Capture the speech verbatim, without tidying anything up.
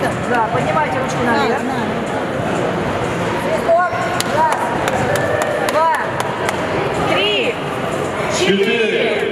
Надо? Да, поднимайте ручку наверх. Свисток. Раз, два, три, четыре.